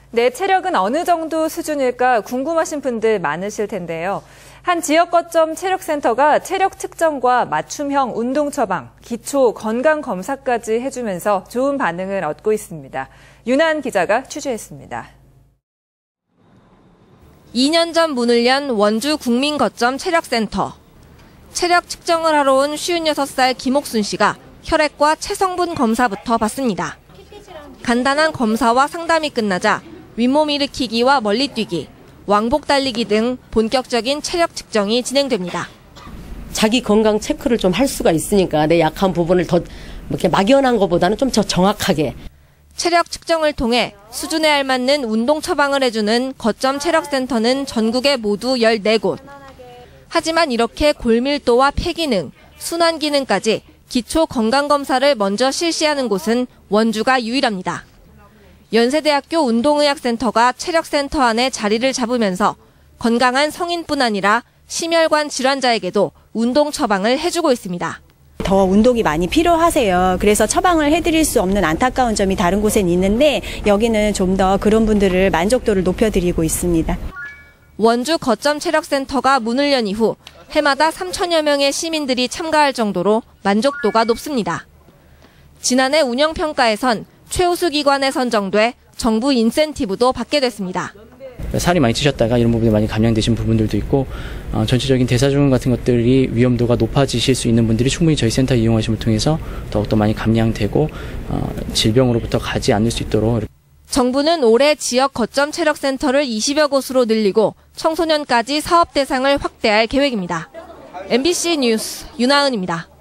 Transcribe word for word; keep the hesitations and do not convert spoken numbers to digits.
내 체력은 어느 정도 수준일까 궁금하신 분들 많으실 텐데요. 한 지역 거점 체력센터가 체력 측정과 맞춤형 운동 처방, 기초 건강 검사까지 해주면서 좋은 반응을 얻고 있습니다. 윤한 기자가 취재했습니다. 이 년 전 문을 연 원주 국민거점 체력센터. 체력 측정을 하러 온 쉰여섯 살 김옥순 씨가 혈액과 체성분 검사부터 받습니다. 간단한 검사와 상담이 끝나자 윗몸 일으키기와 멀리뛰기, 왕복 달리기 등 본격적인 체력 측정이 진행됩니다. 자기 건강 체크를 좀 할 수가 있으니까 내 약한 부분을 더 이렇게 막연한 것보다는 좀 더 정확하게. 체력 측정을 통해 수준에 알맞는 운동 처방을 해주는 거점 체력센터는 전국에 모두 열네 곳. 하지만 이렇게 골밀도와 폐기능, 순환 기능까지 기초 건강검사를 먼저 실시하는 곳은 원주가 유일합니다. 연세대학교 운동의학센터가 체력센터 안에 자리를 잡으면서 건강한 성인뿐 아니라 심혈관 질환자에게도 운동 처방을 해주고 있습니다. 더 운동이 많이 필요하세요. 그래서 처방을 해드릴 수 없는 안타까운 점이 다른 곳엔 있는데 여기는 좀 더 그런 분들을 만족도를 높여드리고 있습니다. 원주 거점 체력센터가 문을 연 이후 해마다 삼천여 명의 시민들이 참가할 정도로 만족도가 높습니다. 지난해 운영평가에선 최우수 기관에 선정돼 정부 인센티브도 받게 됐습니다. 살이 많이 찌셨다가 이런 부분에 많이 감량되신 부분들도 있고 어, 전체적인 대사증후군 같은 것들이 위험도가 높아지실 수 있는 분들이 충분히 저희 센터 이용하심을 통해서 더욱더 많이 감량되고 어, 질병으로부터 가지 않을 수 있도록. 정부는 올해 지역 거점 체력센터를 이십여 곳으로 늘리고 청소년까지 사업 대상을 확대할 계획입니다. 엠비씨 뉴스 윤하은입니다.